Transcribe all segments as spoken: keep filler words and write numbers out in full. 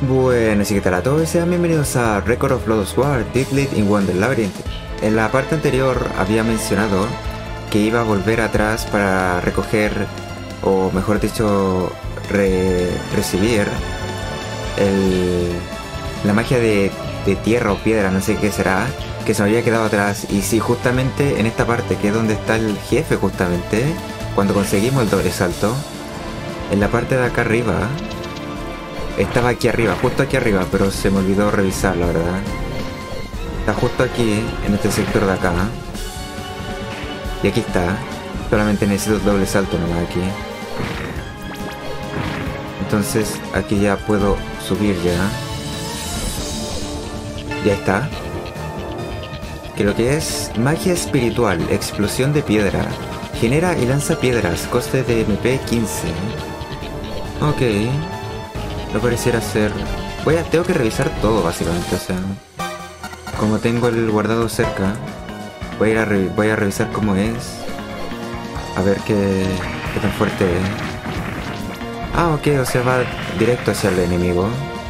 Bueno, así que tal a todos y sean bienvenidos a Record of Lodoss War, Deeplit in Wonder Labyrinth. En la parte anterior había mencionado que iba a volver atrás para recoger, o mejor dicho, re recibir el, la magia de, de tierra o piedra, no sé qué será, que se me había quedado atrás. Y sí, justamente en esta parte, que es donde está el jefe justamente, cuando conseguimos el doble salto, en la parte de acá arriba, estaba aquí arriba, justo aquí arriba, pero se me olvidó revisar, la verdad. Está justo aquí, en este sector de acá. Y aquí está. Solamente necesito el doble salto nomás aquí. Entonces aquí ya puedo subir ya. Ya está. Que lo que es magia espiritual, explosión de piedra. Genera y lanza piedras, coste de M P quince. Ok. No pareciera ser... Voy a... Tengo que revisar todo básicamente, o sea... Como tengo el guardado cerca, voy a ir a, re... voy a revisar cómo es. A ver qué... qué tan fuerte es. Ah, ok, o sea, va directo hacia el enemigo.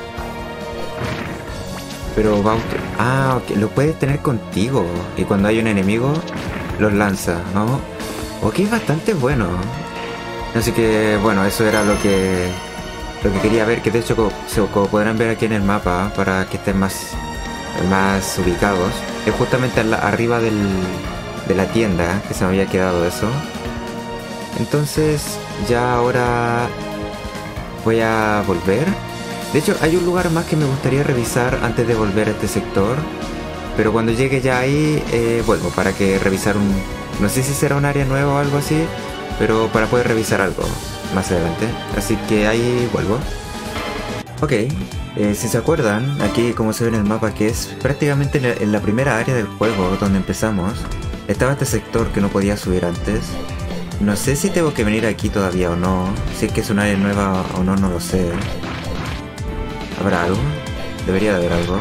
Pero va... Ah, ok, lo puedes tener contigo. Y cuando hay un enemigo, los lanza, ¿no? Ok, es bastante bueno. Así que, bueno, eso era lo que... Lo que quería ver, que de hecho, como, como podrán ver aquí en el mapa, para que estén más, más ubicados, es justamente la, arriba del, de la tienda, que se me había quedado eso. Entonces, ya ahora voy a volver. De hecho, hay un lugar más que me gustaría revisar antes de volver a este sector. Pero cuando llegue ya ahí, eh, vuelvo para que revisar un... No sé si será un área nueva o algo así, pero para poder revisar algo más adelante, así que ahí vuelvo. Ok, eh, si se acuerdan, aquí como se ve en el mapa, que es prácticamente en la, en la primera área del juego donde empezamos, estaba este sector que no podía subir antes. No sé si tengo que venir aquí todavía o no, si es que es un área nueva o no, no lo sé. ¿Habrá algo? Debería de haber algo.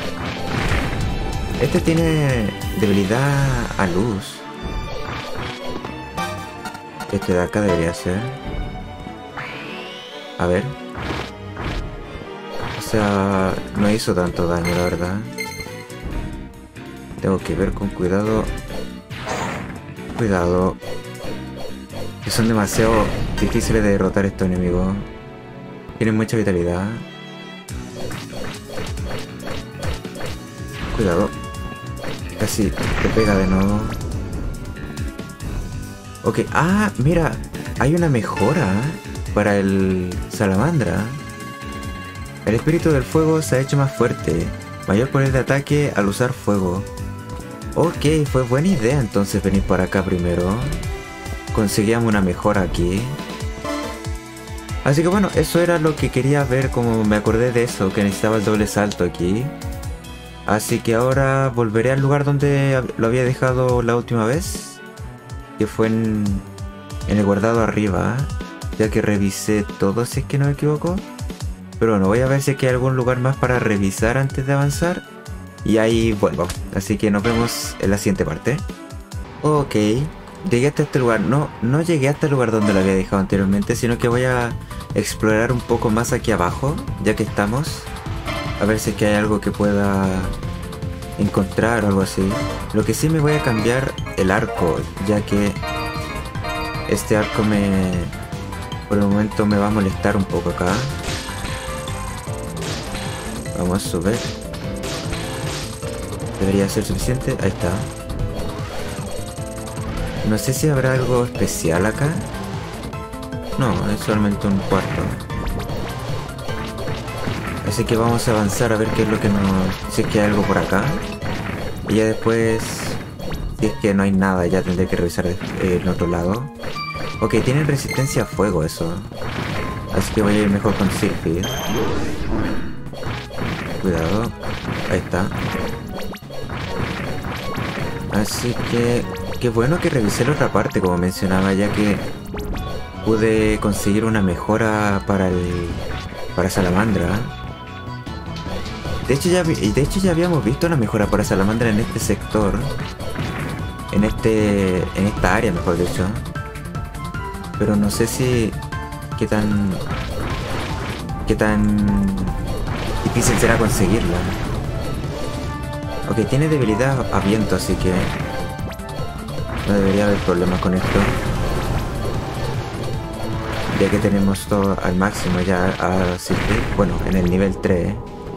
Este tiene debilidad a luz. Este de acá debería ser. A ver. O sea, no hizo tanto daño, la verdad. Tengo que ver con cuidado. Cuidado. Que son demasiado difíciles de derrotar estos enemigos. Tienen mucha vitalidad. Cuidado. Casi te pega de nuevo. Ok. Ah, mira. Hay una mejora para el salamandra. El espíritu del fuego se ha hecho más fuerte. Mayor poder de ataque al usar fuego. Ok, fue buena idea entonces venir para acá primero. Conseguíamos una mejora aquí. Así que bueno, eso era lo que quería ver, como me acordé de eso, que necesitaba el doble salto aquí. Así que ahora volveré al lugar donde lo había dejado la última vez, que fue en, en el guardado arriba. Ya que revisé todo, si es que no me equivoco. Pero bueno, voy a ver si es que hay algún lugar más para revisar antes de avanzar. Y ahí vuelvo. Así que nos vemos en la siguiente parte. Ok, llegué hasta este lugar. No, no llegué hasta el lugar donde lo había dejado anteriormente, sino que voy a explorar un poco más aquí abajo, ya que estamos. A ver si es que hay algo que pueda encontrar o algo así. Lo que sí, me voy a cambiar el arco, ya que este arco me... por el momento me va a molestar un poco acá. Vamos a subir. Debería ser suficiente. Ahí está. No sé si habrá algo especial acá. No, es solamente un cuarto. Así que vamos a avanzar a ver qué es lo que nos... Si es que hay algo por acá. Y ya después... Si es que no hay nada, ya tendré que revisar el otro lado. Ok, tienen resistencia a fuego eso. Así que voy a ir mejor con Sylphie. Cuidado. Ahí está. Así que... Qué bueno que revisé la otra parte, como mencionaba, ya que pude conseguir una mejora para el... para Salamandra. De hecho ya, de hecho ya habíamos visto una mejora para Salamandra en este sector. En este... en esta área, mejor dicho. Pero no sé si... qué tan... qué tan difícil será conseguirla. Ok, tiene debilidad a viento, así que no debería haber problemas con esto. Ya que tenemos todo al máximo ya, así que, bueno, en el nivel tres.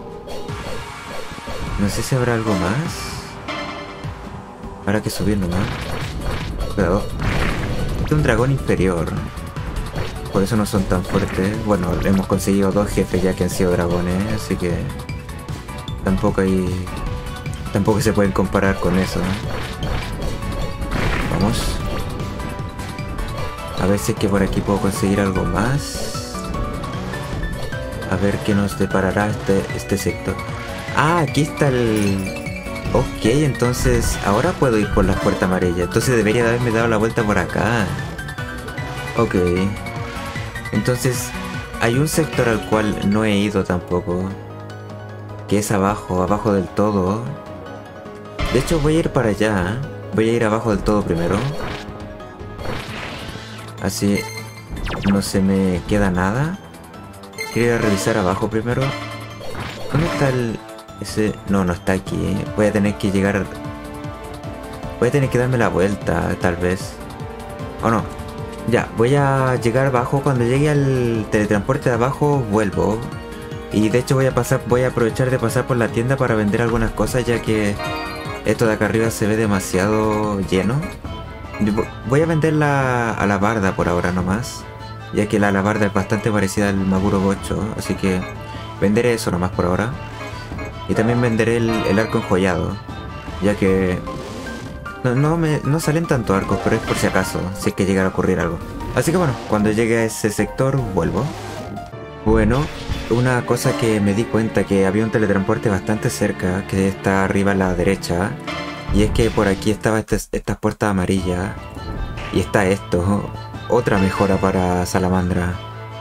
No sé si habrá algo más. Habrá que subir nomás. Cuidado. Este es un dragón inferior. Por eso no son tan fuertes. Bueno, hemos conseguido dos jefes ya que han sido dragones, así que tampoco hay... Tampoco se pueden comparar con eso, ¿eh? Vamos. A ver si es que por aquí puedo conseguir algo más. A ver qué nos deparará este, este sector. Ah, aquí está el... Ok, entonces ahora puedo ir por la puerta amarilla. Entonces debería de haberme dado la vuelta por acá. Ok. Entonces hay un sector al cual no he ido tampoco. Que es abajo, abajo del todo. De hecho voy a ir para allá. Voy a ir abajo del todo primero. Así no se me queda nada. Quiero ir a revisar abajo primero. ¿Dónde está el...? Ese... No, no está aquí, ¿eh? Voy a tener que llegar... Voy a tener que darme la vuelta, tal vez. ¿O no? Ya, voy a llegar abajo. Cuando llegue al teletransporte de abajo, vuelvo. Y de hecho voy a pasar, voy a aprovechar de pasar por la tienda para vender algunas cosas, ya que esto de acá arriba se ve demasiado lleno. Voy a vender la alabarda por ahora nomás, ya que la alabarda es bastante parecida al Maguro Gocho, así que venderé eso nomás por ahora. Y también venderé el, el arco enjollado, ya que no, no, me, no salen tanto arcos, pero es por si acaso, si es que llegara a ocurrir algo. Así que bueno, cuando llegue a ese sector vuelvo. Bueno, una cosa que me di cuenta, que había un teletransporte bastante cerca, que está arriba a la derecha. Y es que por aquí estaba este, estas puertas amarillas. Y está esto, otra mejora para Salamandra.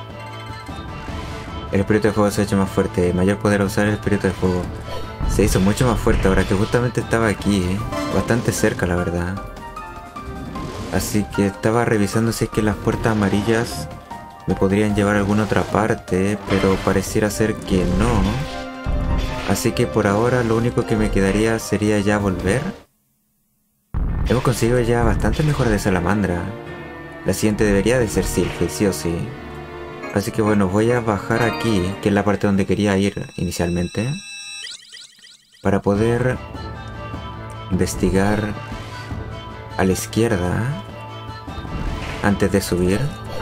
El espíritu de fuego se ha hecho más fuerte, mayor poder a usar el espíritu de fuego. Se hizo mucho más fuerte ahora que justamente estaba aquí, ¿eh? Bastante cerca la verdad. Así que estaba revisando si es que las puertas amarillas me podrían llevar a alguna otra parte, pero pareciera ser que no. Así que por ahora lo único que me quedaría sería ya volver. Hemos conseguido ya bastante mejoras de Salamandra. La siguiente debería de ser Sylphid, sí o sí. Así que bueno, voy a bajar aquí, que es la parte donde quería ir inicialmente, para poder investigar a la izquierda antes de subir,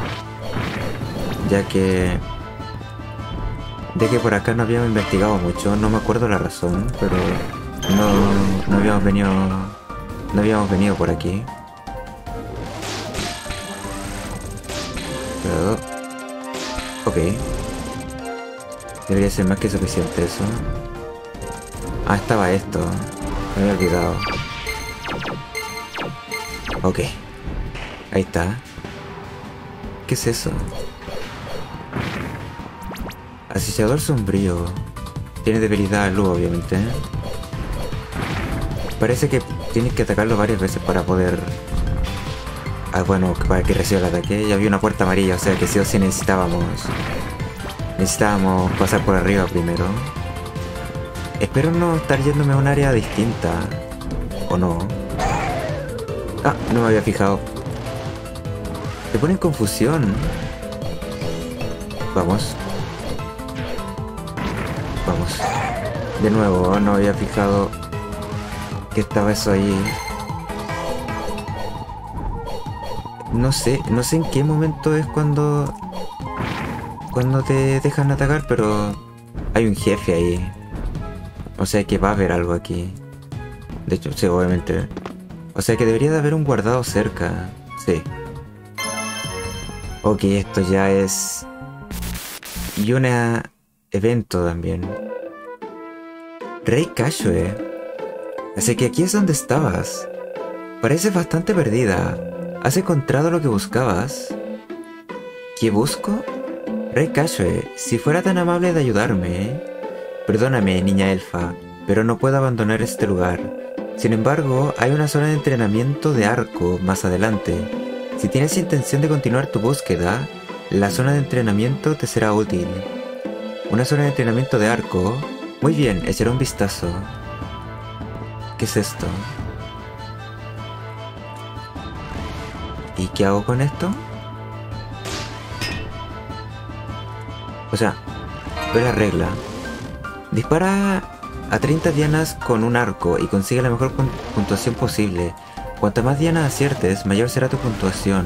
ya que de que por acá no habíamos investigado mucho, no me acuerdo la razón, pero no, no habíamos venido no habíamos venido por aquí. Pero, ok, debería ser más que suficiente eso. Ah, estaba esto, me había olvidado. Ok, ahí está. ¿Qué es eso? Asociador sombrío. Tiene debilidad a luz, obviamente. Parece que tienes que atacarlo varias veces para poder... Ah, bueno, para que reciba el ataque. Ya había una puerta amarilla, o sea que sí o sí necesitábamos... Necesitábamos pasar por arriba primero. Espero no estar yéndome a un área distinta. ¿O no? Ah, no me había fijado. Te pone en confusión. Vamos. Vamos. De nuevo, no había fijado que estaba eso ahí. No sé, no sé en qué momento es cuando... Cuando te dejan atacar, pero... Hay un jefe ahí. O sea que va a haber algo aquí. De hecho, sí, obviamente. O sea que debería de haber un guardado cerca. Sí. Ok, esto ya es... Y un evento también. Rey Cashue. Así que aquí es donde estabas. Pareces bastante perdida. ¿Has encontrado lo que buscabas? ¿Qué busco? Rey Cashue, si fuera tan amable de ayudarme, ¿eh? Perdóname, niña elfa, pero no puedo abandonar este lugar. Sin embargo, hay una zona de entrenamiento de arco más adelante. Si tienes intención de continuar tu búsqueda, la zona de entrenamiento te será útil. Una zona de entrenamiento de arco. Muy bien, echaré un vistazo. ¿Qué es esto? ¿Y qué hago con esto? O sea, ve la regla. Dispara a treinta dianas con un arco y consigue la mejor puntuación posible. Cuanta más dianas aciertes, mayor será tu puntuación.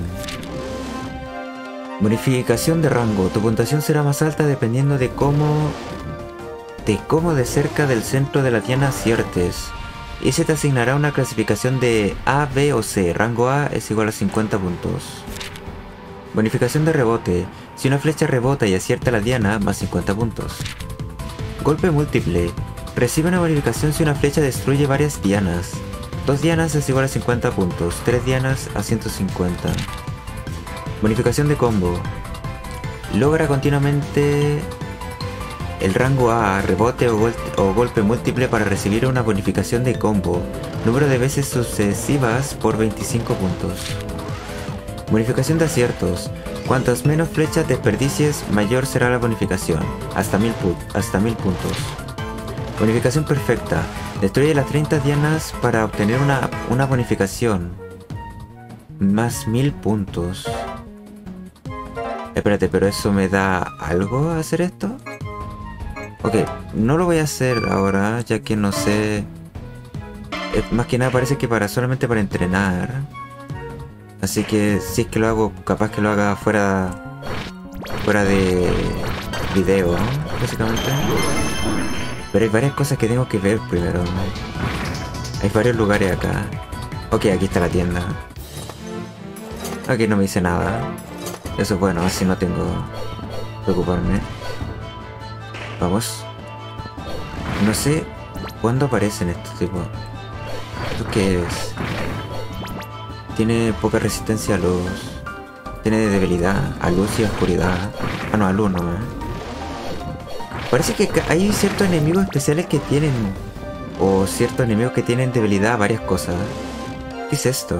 Bonificación de rango. Tu puntuación será más alta dependiendo de cómo... de cómo de cerca del centro de la diana aciertes. Y se te asignará una clasificación de A, B o C. Rango A es igual a cincuenta puntos. Bonificación de rebote. Si una flecha rebota y acierta la diana, más cincuenta puntos. Golpe múltiple. Recibe una bonificación si una flecha destruye varias dianas. dos dianas es igual a cincuenta puntos. tres dianas a ciento cincuenta. Bonificación de combo. Logra continuamente el rango A, rebote o, gol o golpe múltiple para recibir una bonificación de combo. Número de veces sucesivas por veinticinco puntos. Bonificación de aciertos. Cuantas menos flechas desperdicies, mayor será la bonificación. Hasta mil, hasta mil puntos. Bonificación perfecta. Destruye las treinta dianas para obtener una, una bonificación. Más mil puntos. Espérate, ¿pero eso me da algo a hacer esto? Ok, no lo voy a hacer ahora, ya que no sé... Eh, más que nada parece que para solamente para entrenar. Así que si es que lo hago, capaz que lo haga fuera... fuera de... video, ¿no? Básicamente. Pero hay varias cosas que tengo que ver primero, ¿no? Hay varios lugares acá. Ok, aquí está la tienda. Aquí no me dice nada. Eso es bueno, así no tengo que preocuparme. Vamos. No sé cuándo aparecen estos tipos. ¿Esto qué es? Tiene poca resistencia a luz. Tiene debilidad a luz y a oscuridad. Ah, no, a luz no, ¿eh? Parece que hay ciertos enemigos especiales que tienen... o ciertos enemigos que tienen debilidad a varias cosas. ¿Qué es esto?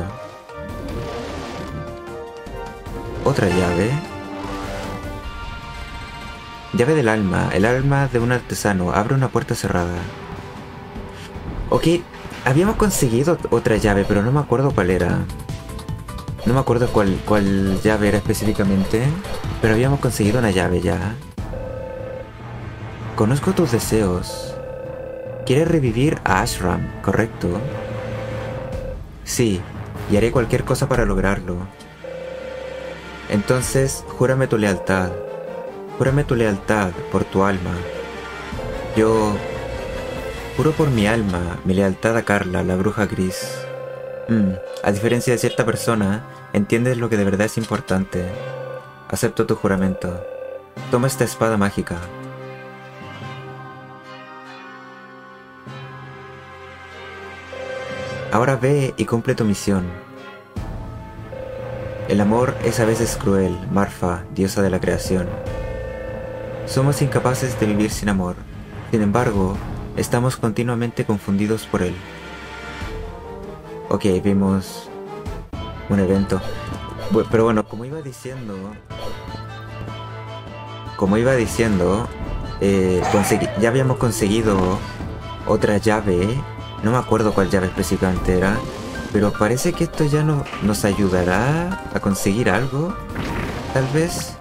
Otra llave. Llave del alma. El alma de un artesano. Abre una puerta cerrada. Ok. Habíamos conseguido otra llave, pero no me acuerdo cuál era. No me acuerdo cuál, cuál llave era específicamente. Pero habíamos conseguido una llave ya. Conozco tus deseos. Quieres revivir a Ashram, ¿correcto? Sí. Y haré cualquier cosa para lograrlo. Entonces, júrame tu lealtad. Júrame tu lealtad por tu alma. Yo... juro por mi alma, mi lealtad a Carla, la bruja gris. Mm, a diferencia de cierta persona, entiendes lo que de verdad es importante. Acepto tu juramento. Toma esta espada mágica. Ahora ve y cumple tu misión. El amor es a veces cruel, Marfa, diosa de la creación. Somos incapaces de vivir sin amor. Sin embargo, estamos continuamente confundidos por él. Ok, vimos un evento. Pero bueno, como iba diciendo... Como iba diciendo... Eh, ya habíamos conseguido otra llave. No me acuerdo cuál llave específicamente era. Pero parece que esto ya no, nos ayudará a conseguir algo. Tal vez.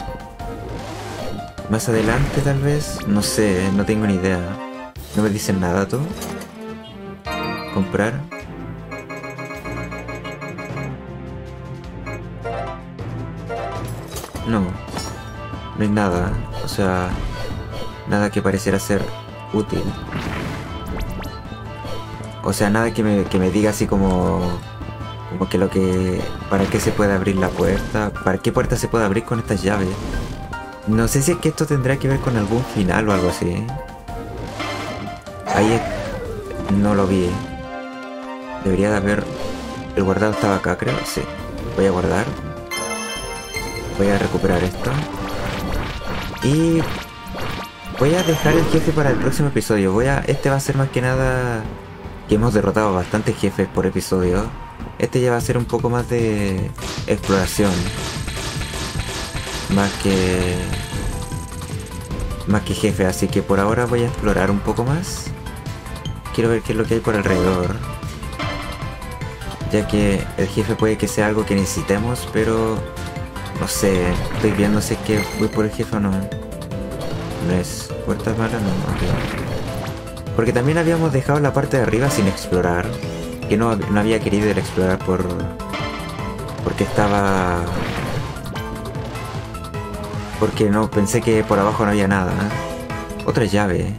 Más adelante tal vez. No sé, no tengo ni idea. No me dicen nada tú. Comprar. No. No hay nada. O sea, nada que pareciera ser útil. O sea, nada que me, que me diga así como... Como que lo que... ¿Para qué se puede abrir la puerta? ¿Para qué puerta se puede abrir con estas llaves? No sé si es que esto tendrá que ver con algún final o algo así. Ahí es... no lo vi. Debería de haber... El guardado estaba acá, creo. Sí. Voy a guardar. Voy a recuperar esto. Y... voy a dejar el jefe para el próximo episodio. Voy a... Este va a ser más que nada... que hemos derrotado bastantes jefes por episodio. Este ya va a ser un poco más de exploración. Más que... más que jefe, así que por ahora voy a explorar un poco más. Quiero ver qué es lo que hay por alrededor, ya que el jefe puede que sea algo que necesitemos, pero no sé, estoy viendo si es que voy por el jefe o no. No es puertas malas, no, ok. Porque también habíamos dejado la parte de arriba sin explorar, que no, no había querido ir a explorar por porque estaba porque no pensé que por abajo no había nada. Otra llave.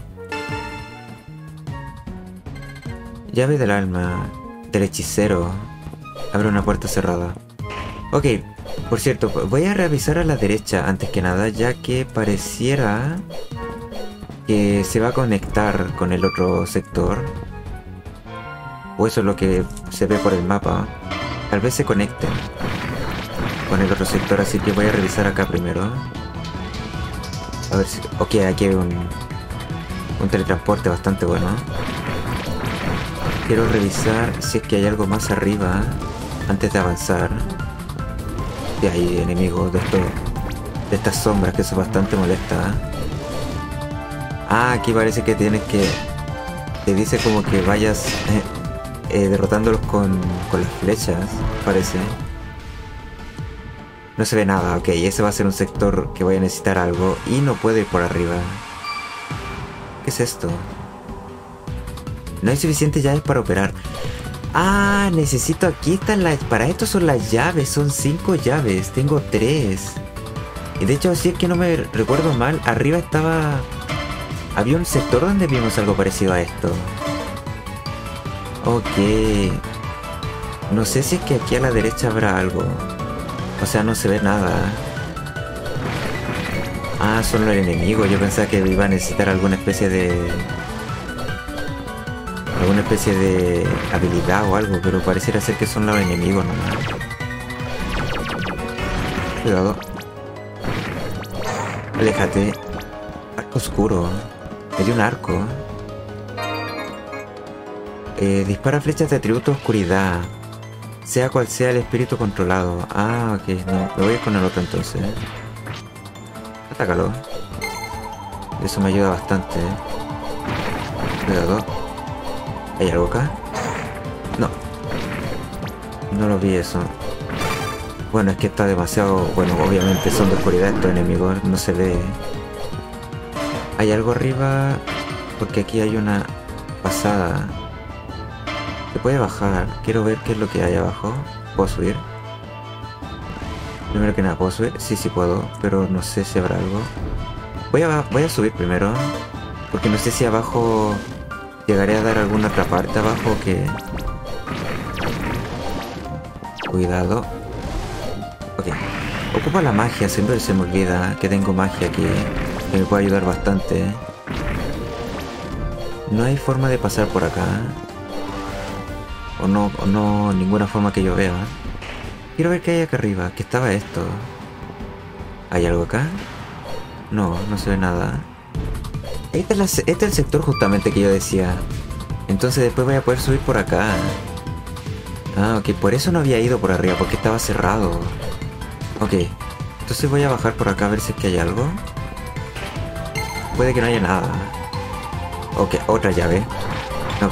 Llave del alma del hechicero. Abre una puerta cerrada. Ok, por cierto, voy a revisar a la derecha antes que nada, ya que pareciera que se va a conectar con el otro sector. O eso es lo que se ve por el mapa. Tal vez se conecten con el otro sector, así que voy a revisar acá primero. A ver si... Ok, aquí hay un, un teletransporte bastante bueno. Quiero revisar si es que hay algo más arriba antes de avanzar. Y hay enemigos de esto, de estas sombras, que eso es bastante molesta. Ah, aquí parece que tienes que... Te dice como que vayas eh, eh, derrotándolos con, con las flechas, parece. No se ve nada, ok, ese va a ser un sector que voy a necesitar algo y no puedo ir por arriba. ¿Qué es esto? No hay suficientes llaves para operar. Ah, necesito, aquí están las... Para esto son las llaves, son cinco llaves, tengo tres. Y de hecho, si es que no me recuerdo mal, arriba estaba... Había un sector donde vimos algo parecido a esto. Ok. No sé si es que aquí a la derecha habrá algo. O sea, no se ve nada. Ah, son los enemigos. Yo pensaba que iba a necesitar alguna especie de... Alguna especie de habilidad o algo, pero pareciera ser que son los enemigos nomás. Cuidado. Aléjate. Arco oscuro. Me dio un arco. Eh, dispara flechas de atributo oscuridad. Sea cual sea el espíritu controlado. Ah, ok. No, me voy a ir con el otro entonces. Atácalo. Eso me ayuda bastante. Cuidado. ¿Hay algo acá? No. No lo vi eso. Bueno, es que está demasiado... Bueno, obviamente son de oscuridad estos enemigos. No se ve. ¿Hay algo arriba? Porque aquí hay una pasada. Se puede bajar. Quiero ver qué es lo que hay abajo. ¿Puedo subir? Primero que nada, ¿puedo subir? Sí, sí puedo. Pero no sé si habrá algo. Voy a, voy a subir primero. Porque no sé si abajo... Llegaré a dar alguna otra parte abajo que... Cuidado. Ok. Ocupo la magia, siempre se me olvida que tengo magia aquí, que me puede ayudar bastante. No hay forma de pasar por acá. O no, o no, ninguna forma que yo vea. Quiero ver qué hay acá arriba. ¿Qué estaba esto? ¿Hay algo acá? No, no se ve nada. Este es, la, este es el sector justamente que yo decía. Entonces después voy a poder subir por acá. Ah, ok, por eso no había ido por arriba, porque estaba cerrado. Ok, entonces voy a bajar por acá a ver si es que hay algo. Puede que no haya nada. Ok, otra llave. Ok.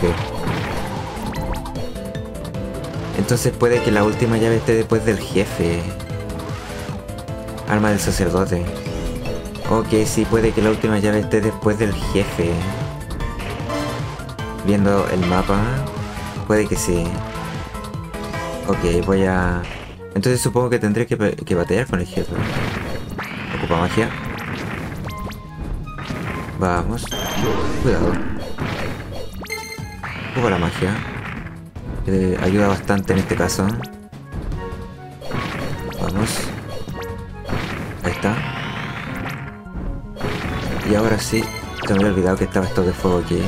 Entonces puede que la última llave esté después del jefe. Alma del sacerdote. Ok, sí, puede que la última llave esté después del jefe. Viendo el mapa, puede que sí. Ok, voy a... Entonces supongo que tendré que, que batallar con el jefe. Ocupa magia. Vamos. Cuidado. Ocupa la magia. Eh, ayuda bastante en este caso. Vamos. Ahí está. Y ahora sí, se me había olvidado que estaba esto de fuego aquí.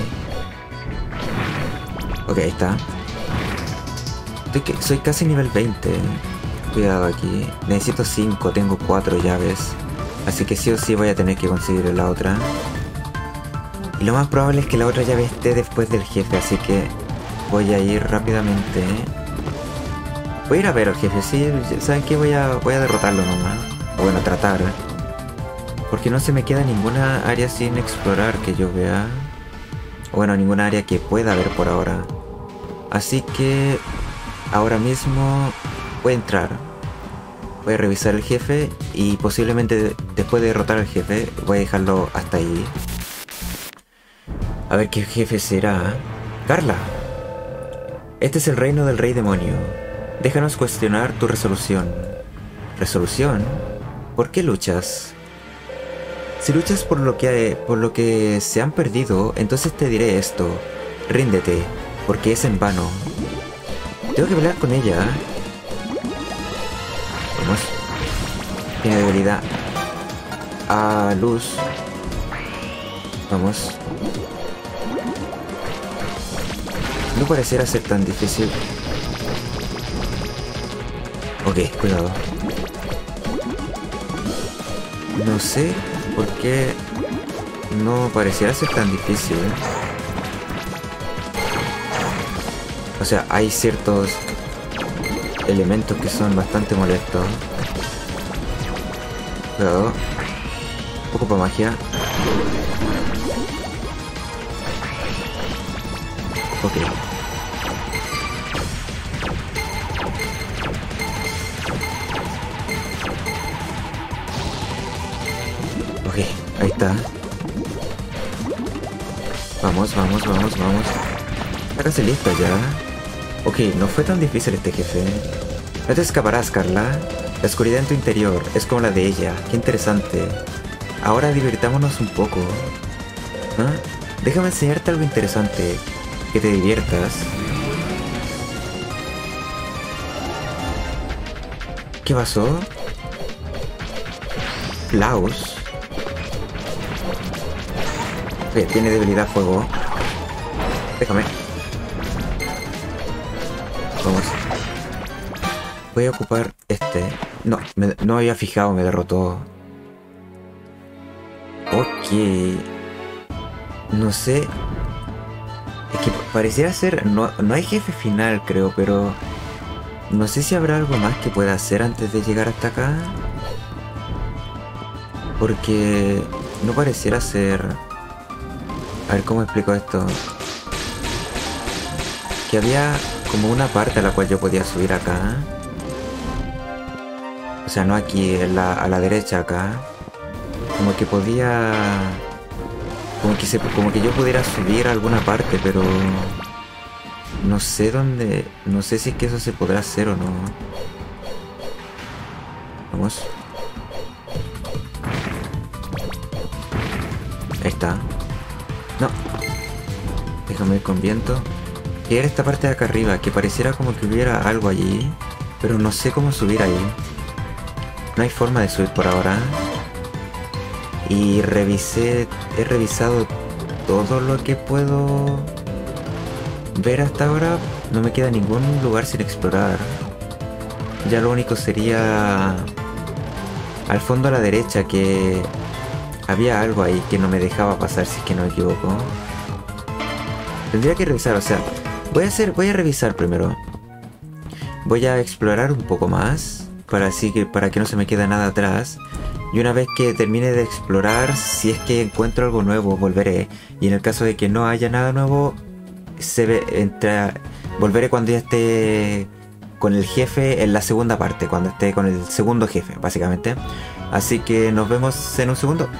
Ok, ahí está. Estoy que, soy casi nivel veinte. Cuidado aquí. Necesito cinco, tengo cuatro llaves. Así que sí o sí voy a tener que conseguir la otra. Y lo más probable es que la otra llave esté después del jefe, así que voy a ir rápidamente. Voy a ir a ver al jefe, sí, ¿saben qué? Voy a, voy a derrotarlo nomás. O bueno, tratar. Porque no se me queda ninguna área sin explorar que yo vea. Bueno, ninguna área que pueda haber por ahora. Así que ahora mismo voy a entrar. Voy a revisar el jefe y posiblemente después de derrotar al jefe voy a dejarlo hasta ahí. A ver qué jefe será. Carla. Este es el reino del rey demonio. Déjanos cuestionar tu resolución. ¿Resolución? ¿Por qué luchas? Si luchas por lo que, por lo que se han perdido, entonces te diré esto. Ríndete, porque es en vano. Tengo que pelear con ella. Vamos. Tiene debilidad a luz. Vamos. No pareciera ser tan difícil. Ok, cuidado. No sé por qué no pareciera ser tan difícil. O sea, hay ciertos elementos que son bastante molestos. Cuidado. Ocupa magia. Ok. Ok, ahí está. Vamos, vamos, vamos, vamos. Está casi lista ya. Ok, no fue tan difícil este jefe. No te escaparás, Carla. La oscuridad en tu interior es como la de ella. Qué interesante. Ahora divirtámonos un poco. ¿Ah? Déjame enseñarte algo interesante. Que te diviertas. ¿Qué pasó? Klaus. Ok, tiene debilidad a fuego. Déjame. Vamos. Voy a ocupar este. No, me, no había fijado, me derrotó. Ok. No sé. Es que pareciera ser... No, no hay jefe final, creo, pero... No sé si habrá algo más que pueda hacer antes de llegar hasta acá. Porque... No pareciera ser... A ver, ¿cómo explico esto? Que había como una parte a la cual yo podía subir acá. O sea, no aquí, en la, a la derecha acá. Como que podía... Como que, se, como que yo pudiera subir a alguna parte, pero... No sé dónde... No sé si es que eso se podrá hacer o no. Vamos. Ahí está. No. Déjame ir con viento. Y era esta parte de acá arriba, que pareciera como que hubiera algo allí. Pero no sé cómo subir ahí. No hay forma de subir por ahora. Y revisé... He revisado todo lo que puedo ver hasta ahora. No me queda ningún lugar sin explorar. Ya lo único sería... Al fondo a la derecha, que... Había algo ahí que no me dejaba pasar, si es que no me equivoco. Tendría que revisar, o sea... Voy a hacer... Voy a revisar primero. Voy a explorar un poco más. Para, así que, para que no se me quede nada atrás. Y una vez que termine de explorar, si es que encuentro algo nuevo, volveré. Y en el caso de que no haya nada nuevo, se ve, entra, volveré cuando ya esté con el jefe en la segunda parte. Cuando esté con el segundo jefe, básicamente. Así que nos vemos en un segundo.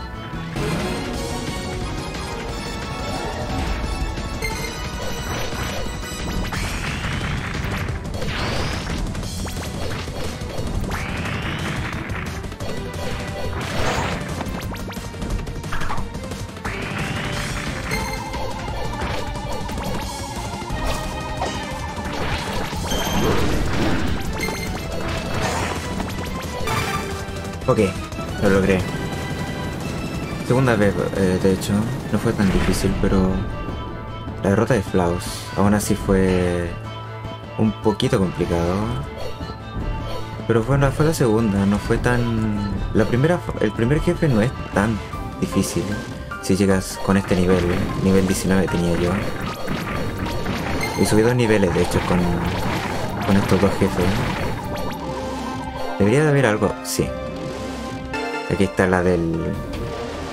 Ok, lo logré. Segunda vez, eh, de hecho, no fue tan difícil, pero la derrota de Klaus aún así fue un poquito complicado. Pero bueno, fue la segunda, no fue tan... La primera, el primer jefe no es tan difícil si llegas con este nivel. Nivel diecinueve tenía yo. Y subí dos niveles, de hecho, con, con estos dos jefes. Debería de haber algo, sí. Aquí está la del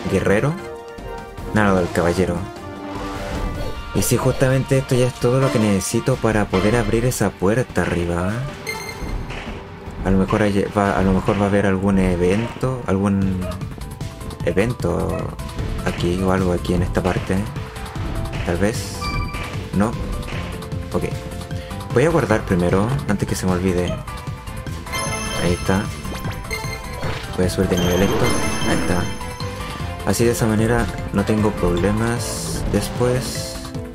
guerrero. Nada del caballero. Y si justamente esto ya es todo lo que necesito para poder abrir esa puerta arriba. A lo mejor hay, va, a lo mejor va a haber algún evento, algún evento aquí o algo aquí en esta parte. Tal vez. No. Ok. Voy a guardar primero, antes que se me olvide. Ahí está. Voy a subir de nivel esto. Ahí está. Así de esa manera no tengo problemas después.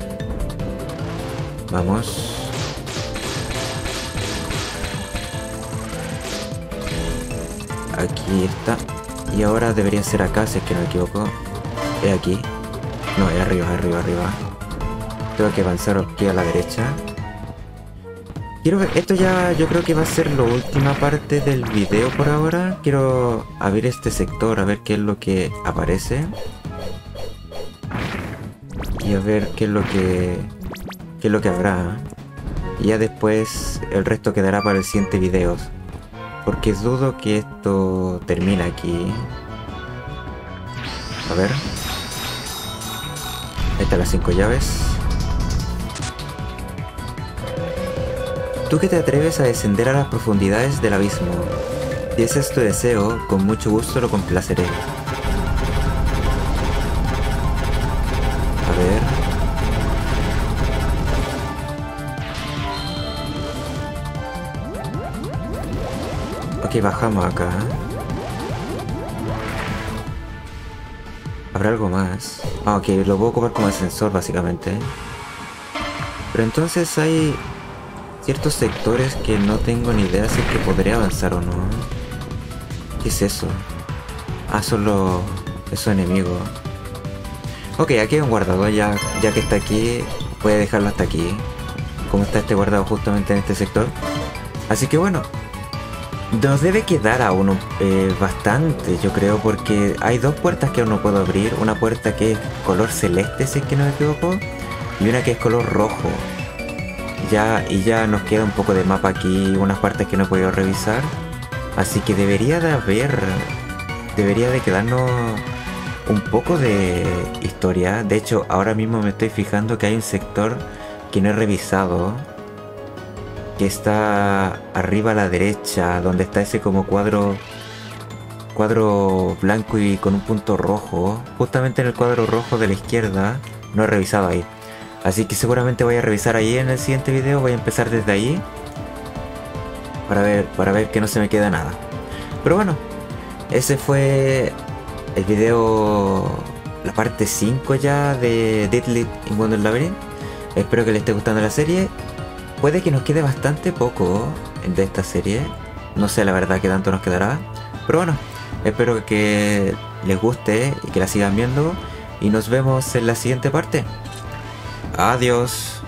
Vamos. Aquí está. Y ahora debería ser acá, si es que no me equivoco. Es aquí. No, es arriba, arriba, arriba. Tengo que avanzar aquí a la derecha. Quiero ver, esto ya yo creo que va a ser la última parte del video por ahora. Quiero abrir este sector, a ver qué es lo que aparece. Y a ver qué es lo que... qué es lo que habrá. Y ya después el resto quedará para el siguiente video. Porque dudo que esto termine aquí. A ver. Ahí están las cinco llaves. Tú que te atreves a descender a las profundidades del abismo. Si ese es tu deseo, con mucho gusto lo complaceré. A ver. Ok, bajamos acá. ¿Habrá algo más? Ah, ok, lo puedo ocupar como ascensor básicamente. Pero entonces hay ciertos sectores que no tengo ni idea si es que podría avanzar o no. ¿Qué es eso? Ah, solo esos enemigos. Ok, aquí hay un guardador, ya, ya que está aquí, voy a dejarlo hasta aquí. Como está este guardado justamente en este sector. Así que bueno, nos debe quedar aún eh, bastante, yo creo, porque hay dos puertas que aún no puedo abrir. Una puerta que es color celeste, si es que no me equivoco, y una que es color rojo. Ya, y ya nos queda un poco de mapa aquí, unas partes que no he podido revisar. Así que debería de haber... Debería de quedarnos un poco de historia. De hecho, ahora mismo me estoy fijando que hay un sector que no he revisado. Que está arriba a la derecha, donde está ese como cuadro... Cuadro blanco y con un punto rojo. Justamente en el cuadro rojo de la izquierda. No he revisado ahí. Así que seguramente voy a revisar ahí en el siguiente video. Voy a empezar desde ahí. Para ver, para ver que no se me queda nada. Pero bueno, ese fue el video, la parte cinco ya de Deadly in Wonder Labyrinth. Espero que les esté gustando la serie. Puede que nos quede bastante poco de esta serie. No sé la verdad qué tanto nos quedará. Pero bueno, espero que les guste y que la sigan viendo. Y nos vemos en la siguiente parte. Adiós.